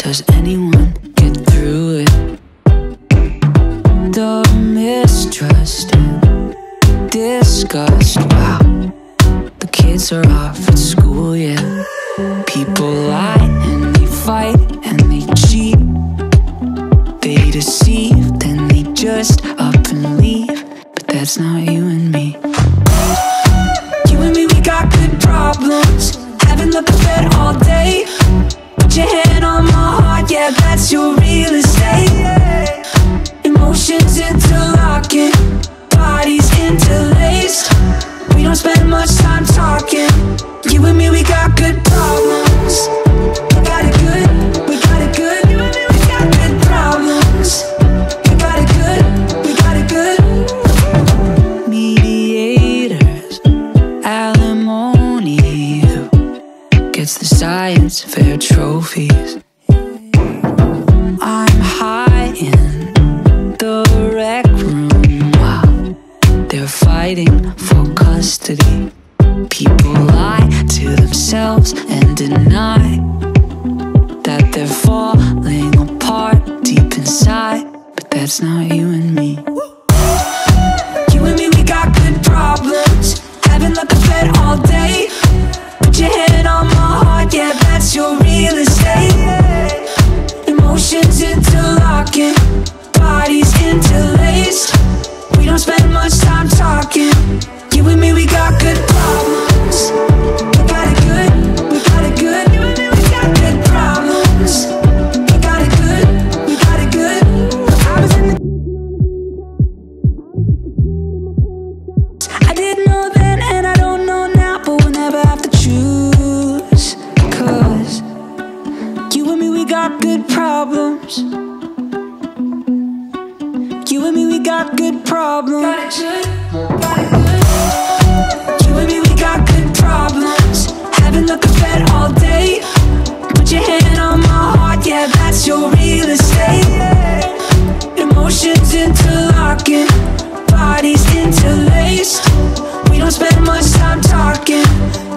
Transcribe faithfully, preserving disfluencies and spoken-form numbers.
does anyone get through it? The mistrust and disgust, wow. The kids are off at school, yeah. People lie and they fight and they cheat. They deceive, then they just up and leave. But that's not you and me. You and me, we got good problems. Haven't looked at bed all day. Put your hand on my heart, yeah, that's your real estate. Emotions interlocking, bodies interlaced. We don't spend much time talking. You and me, we got good problems. We got it good, we got it good. You and me, we got good problems. We got it good, we got it good. Mediators, alimony. Who gets the science fair trophies? I'm high in the rec room while they're fighting for custody. People lie to themselves and deny that they're falling apart deep inside. But that's not you and me. You and me, we got good problems. Haven't looked at bed all day. Put your hand on my heart, yeah, that's your real estate. Emotions interlocking, bodies interlaced. We don't spend much time talking. You and me, we got good problems. We got it good, we got it good. You and me, we got good problems. We got it good, we got it good. I was in the I didn't know then and I don't know now, but we'll never have to choose. Cause you and me, we got good problems. You and me, we got good problems. Got it good, got it good. You and me, we got good problems. Haven't looked at bed all day. Put your hand on my heart, yeah, that's your real estate. Emotions interlocking, bodies interlaced. We don't spend much time talking.